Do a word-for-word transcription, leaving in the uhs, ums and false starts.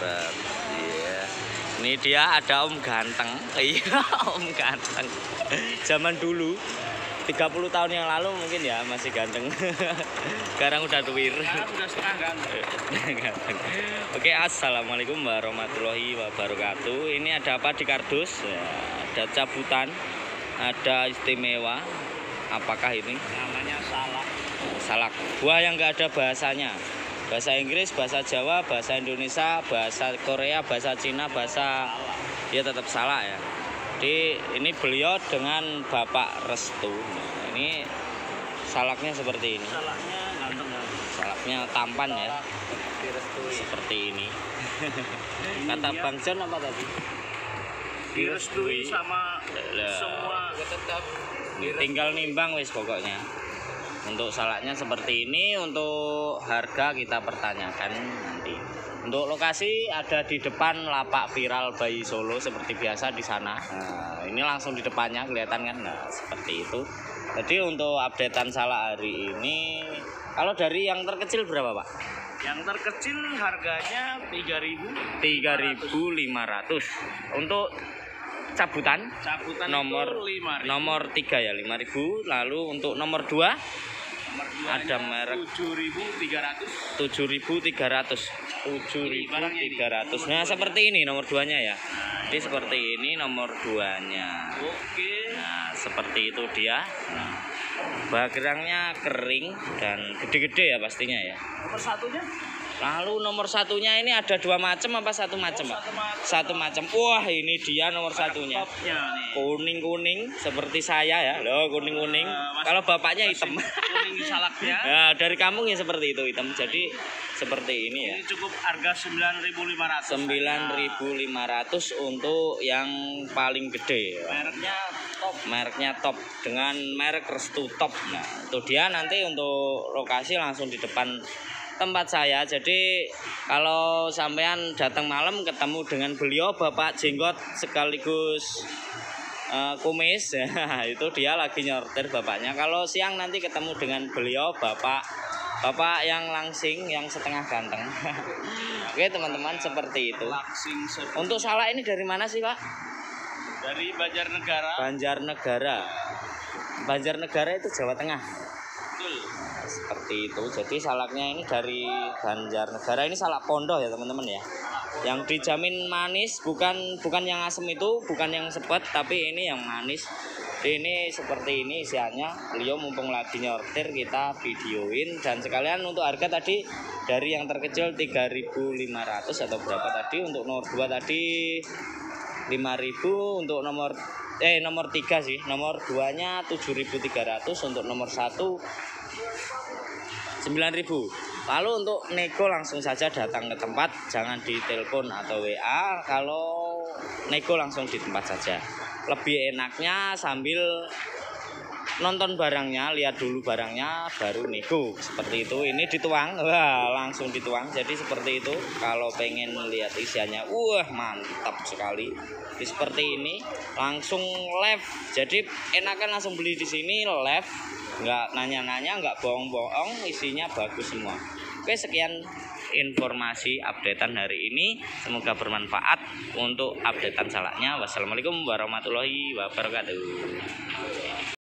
berat. Iya. Ini dia ada Om Ganteng. Iya, Om Ganteng. Zaman dulu tiga puluh tahun yang lalu mungkin ya masih ganteng. Sekarang udah tuwir. Sekarang udah setengah ganteng. Oke, assalamualaikum warahmatullahi wabarakatuh. Ini ada apa di kardus? Ya, ada cabutan, ada istimewa. Apakah ini? Namanya salak. Salak. Buah yang nggak ada bahasanya. Bahasa Inggris, bahasa Jawa, bahasa Indonesia, bahasa Korea, bahasa Cina, bahasa ya tetap salak ya. Jadi ini beliau dengan Bapak Restu. Nah, ini salaknya seperti ini. Salaknya ganteng ya. Salaknya tampan ya. Direstui. Seperti ini. Kata Bang John apa tadi? Direstui sama Lah. semua tetap. Tinggal nimbang wis pokoknya. Untuk salaknya seperti ini, untuk harga kita pertanyakan nanti. Untuk lokasi ada di depan lapak viral Bayi Solo seperti biasa di sana. Nah, ini langsung di depannya kelihatan kan? Nah, seperti itu. Jadi untuk updatean salak hari ini, kalau dari yang terkecil berapa, Pak? Yang terkecil harganya tiga ribu tiga ribu lima ratus. Untuk cabutan, cabutan nomor lima ribu. nomor tiga ya lima ribu. Lalu untuk nomor dua ada merek tujuh ribu tiga ratus. tujuh ribu tiga ratus. tujuh ribu tiga ratus. Nah, seperti ini nomor duanya ya. Jadi seperti ini nomor duanya. Oke. Nah, seperti itu dia. Nah, bagerangnya kering dan gede-gede ya pastinya ya. Nomor satunya? Lalu nomor satunya ini ada dua macam apa satu macam, Pak? Satu macam. Satu macam. Wah, ini dia nomor satunya. Topnya nih. Kuning-kuning seperti saya ya. Loh, kuning-kuning. Uh, Kalau bapaknya hitam. Kuning salaknya. Nah, dari kampung ya seperti itu hitam. Jadi seperti ini ya. Ini cukup harga sembilan ribu lima ratus. sembilan ribu lima ratus untuk yang paling gede. Mereknya top. Mereknya top dengan merek Restu Top. Nah, itu dia nanti untuk lokasi langsung di depan tempat saya. Jadi kalau sampean datang malam ketemu dengan beliau Bapak Jenggot sekaligus uh, kumis ya, itu dia lagi nyortir bapaknya. Kalau siang nanti ketemu dengan beliau Bapak Bapak yang langsing, yang setengah ganteng. Oke teman-teman, seperti itu. Untuk salak ini dari mana sih, Pak? Dari Banjarnegara. Banjarnegara. Banjarnegara itu Jawa Tengah. Betul. Seperti itu. Jadi salaknya ini dari Banjarnegara. Ini salak pondok ya teman-teman ya. Yang dijamin manis, bukan bukan yang asem itu, bukan yang sepet, tapi ini yang manis. Jadi ini seperti ini isiannya. Beliau mumpung lagi nyortir kita videoin, dan sekalian untuk harga tadi dari yang terkecil tiga ribu lima ratus atau berapa tadi, untuk nomor dua tadi lima ribu, untuk nomor eh nomor tiga sih. Nomor duanya tujuh ribu tiga ratus, untuk nomor satu sembilan ribu. Lalu untuk nego langsung saja datang ke tempat, jangan ditelepon atau W A. Kalau nego langsung di tempat saja. Lebih enaknya sambil nonton barangnya, lihat dulu barangnya, baru nego. Seperti itu. Ini dituang, wah langsung dituang. Jadi seperti itu. Kalau pengen lihat isiannya, wah mantap sekali. Jadi seperti ini, langsung live. Jadi enakan langsung beli di sini live. Nggak nanya-nanya, nggak bohong-bohong, isinya bagus semua. Oke, sekian informasi updatean hari ini, semoga bermanfaat untuk updatean salaknya. Wassalamualaikum warahmatullahi wabarakatuh.